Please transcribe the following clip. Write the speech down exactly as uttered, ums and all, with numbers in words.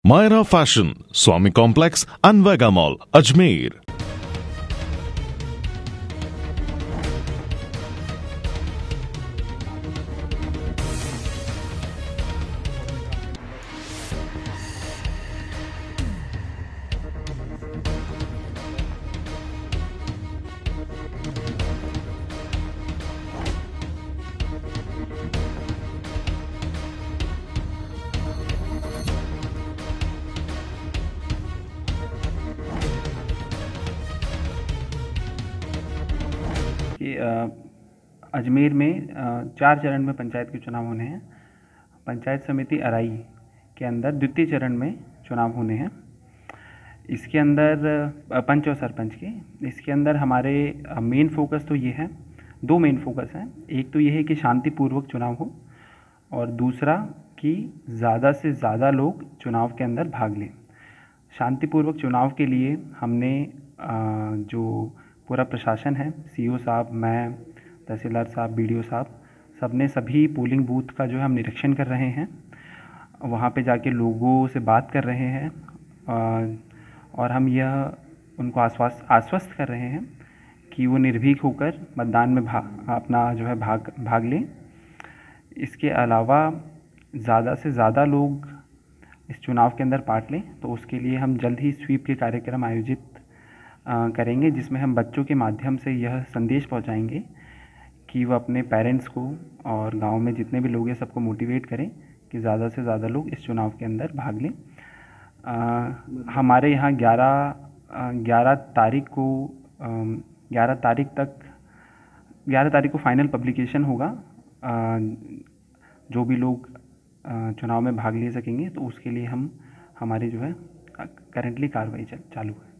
Myra Fashion, Swami Complex, Anvega Mall, Ajmer. कि अजमेर में चार चरण में पंचायत के चुनाव होने हैं। पंचायत समिति अराई के अंदर द्वितीय चरण में चुनाव होने हैं। इसके अंदर पंच और सरपंच के इसके अंदर हमारे मेन फोकस तो ये है, दो मेन फोकस हैं। एक तो ये है कि शांतिपूर्वक चुनाव हो और दूसरा कि ज़्यादा से ज़्यादा लोग चुनाव के अंदर भाग लें। शांतिपूर्वक चुनाव के लिए हमने जो पूरा प्रशासन है, सीओ साहब, मैं, तहसीलदार साहब, बीडीओ साहब, सब ने सभी पोलिंग बूथ का जो है हम निरीक्षण कर रहे हैं। वहाँ पे जाके लोगों से बात कर रहे हैं और हम यह उनको आश्वास आश्वस्त कर रहे हैं कि वो निर्भीक होकर मतदान में भाग अपना जो है भाग भाग लें। इसके अलावा ज़्यादा से ज़्यादा लोग इस चुनाव के अंदर पार्ट लें, तो उसके लिए हम जल्द ही स्वीप के कार्यक्रम आयोजित करेंगे, जिसमें हम बच्चों के माध्यम से यह संदेश पहुंचाएंगे कि वो अपने पेरेंट्स को और गांव में जितने भी लोग हैं सबको मोटिवेट करें कि ज़्यादा से ज़्यादा लोग इस चुनाव के अंदर भाग लें। आ, हमारे यहाँ ग्यारह ग्यारह तारीख को ग्यारह तारीख तक ग्यारह तारीख को फाइनल पब्लिकेशन होगा। आ, जो भी लोग आ, चुनाव में भाग ले सकेंगे, तो उसके लिए हम हमारी जो है करेंटली कार्रवाई चालू है।